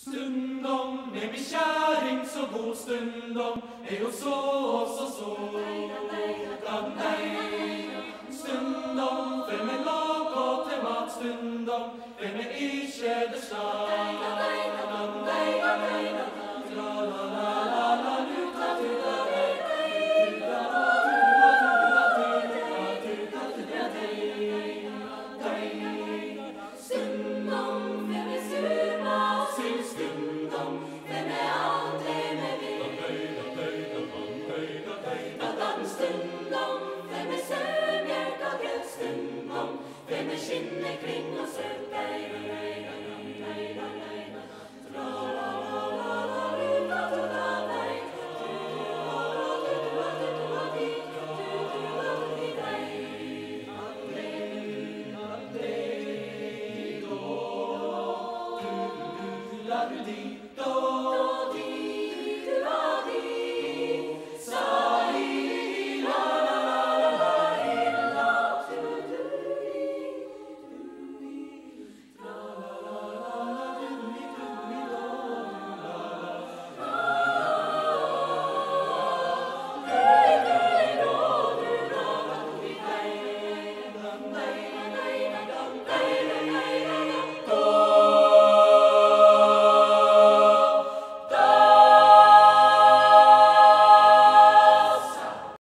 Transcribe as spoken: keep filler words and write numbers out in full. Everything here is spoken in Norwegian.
Stundom med min kjæring, så god stundom, jeg og så og så så kan deg. Stundom før vi lager til mat, stundom før vi ikke det slag. Hvem er skinnet kring og søt deg? La du di, do